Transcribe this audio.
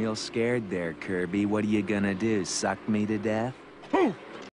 real scared there, Kirby. What are you gonna do, suck me to death?